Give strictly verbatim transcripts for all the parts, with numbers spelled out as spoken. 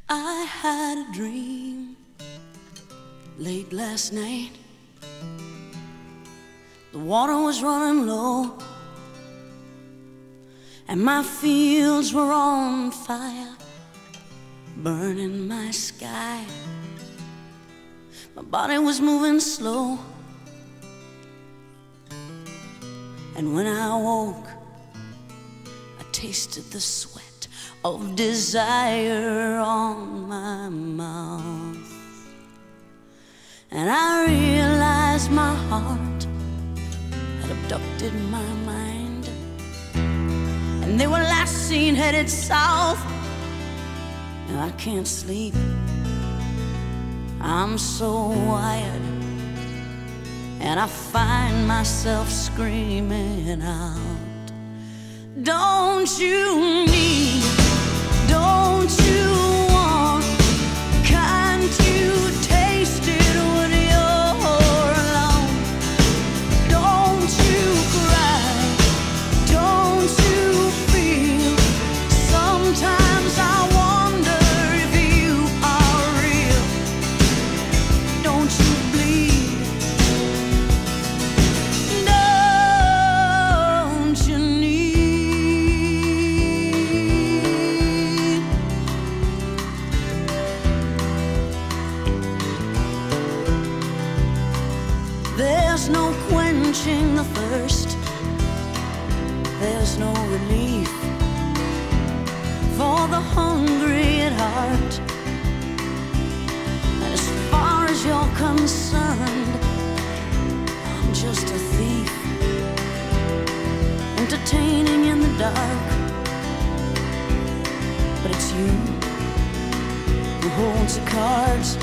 I had a dream late last night. The water was running low, and my fields were on fire, burning my sky. My body was moving slow, and when I woke, I tasted the sweat of desire on my mouth. And I realized my heart had abducted my mind, and they were last seen headed south. Now I can't sleep, I'm so wired, and I find myself screaming out, don't you need, don't you want, can't you taste it when you're alone? Don't you cry, don't you feel, sometimes I wonder if you are real. Don't you bleed, don't you need. There's no quenching the thirst, there's no relief for the hungry at heart. And as far as you're concerned, I'm just a thief, entertaining in the dark. But it's you who holds the cards,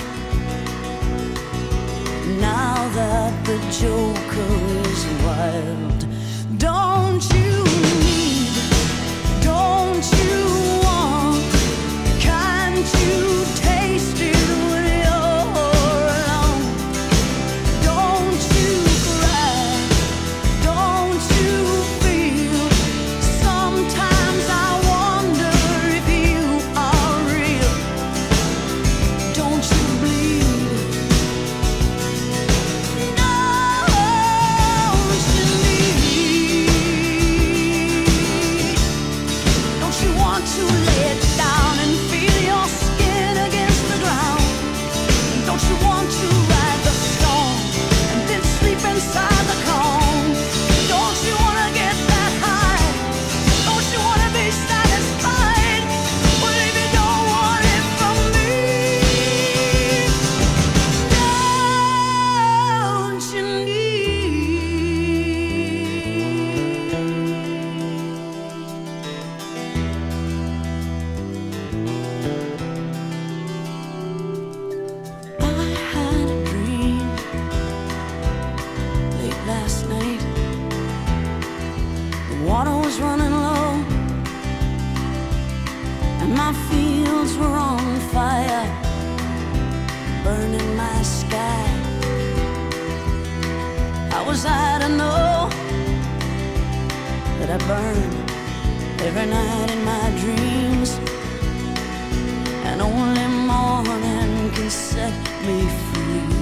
now that the joker is wild. Don't you need, don't you want, can't you taste it when you're alone? Don't you cry, don't you feel, sometimes I wonder if you are real. Don't you bleed, to lay it down and feel your skin against the ground? Don't you want to ride the storm and then sleep inside the calm? Don't you want to get that high? Don't you want to be satisfied? Well, if you don't want it from me, don't you last night? The water was running low, and my fields were on fire, burning my sky. How was I to know that I burn every night in my dreams, and only morning can set me free?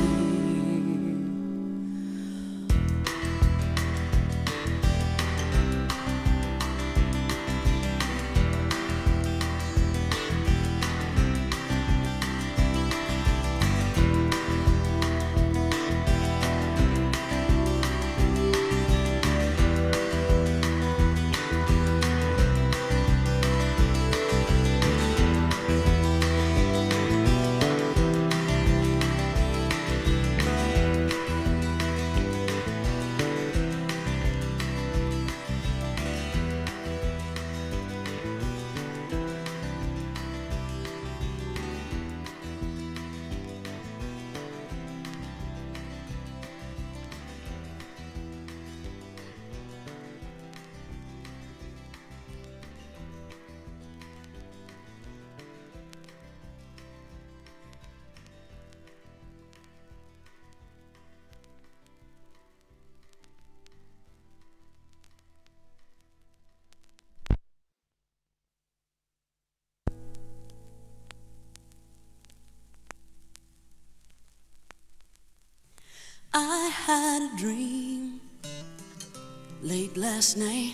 had a dream late last night.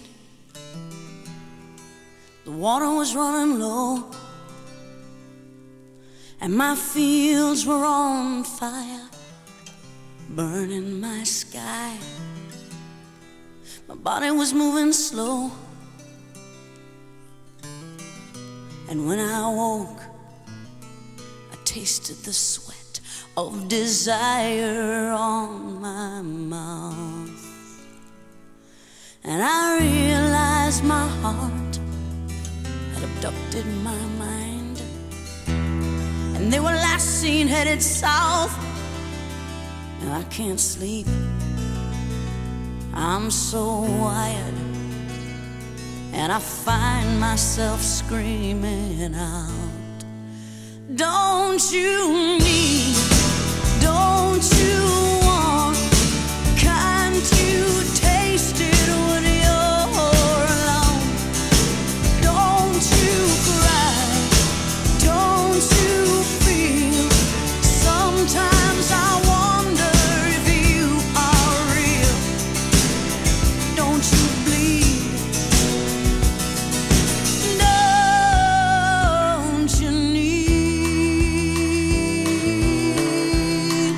The water was running low and my fields were on fire, burning my sky. My body was moving slow, and when I woke, I tasted the sweat of desire on my mouth. And I realized my heart had abducted my mind, and they were last seen headed south. Now I can't sleep, I'm so wired, and I find myself screaming out, don't you need, don't you want, can't you taste it when you're alone? Don't you cry, don't you feel, sometimes I wonder if you are real. Don't you bleed, don't you need.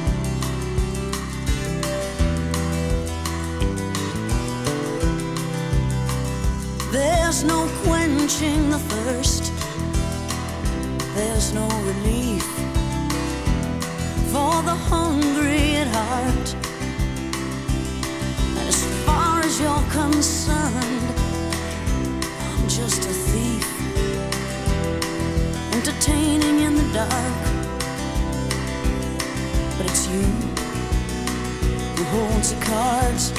There's no quenching the thirst, there's no relief for the hungry at heart. And as far as you're concerned, I'm just a thief, entertaining in the dark. But it's you who holds the cards,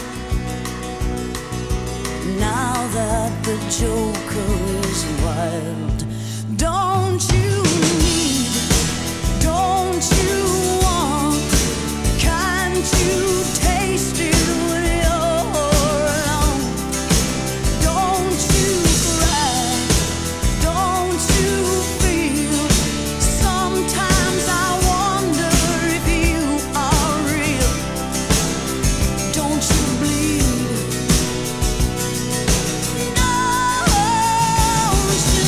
now that the joker is wild. Don't you need, don't you want, can't you taste it when you're alone? Don't you cry, don't you feel, sometimes I wonder if you are real. Don't you bleed, don't you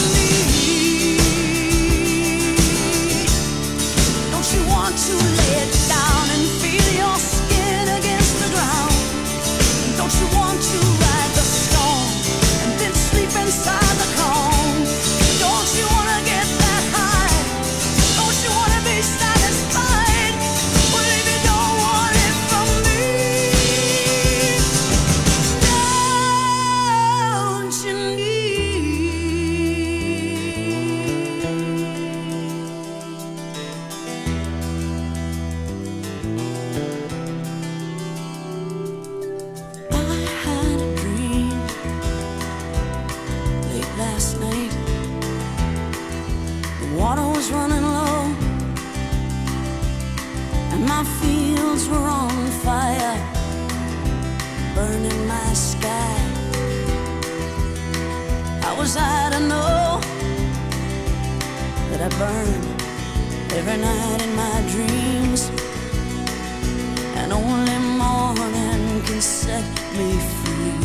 need, don't you want to lay down and feel your skin against the ground? Don't you want to ride the storm and then sleep inside the calm? Don't you want to get that high? Don't you want to be satisfied? Well, if you don't want it from me, don't you I had a dream late last night. The water was running low and my fields were on fire, burning my sky. How was I to know that I burn every night in my dreams, and only morning can set me free?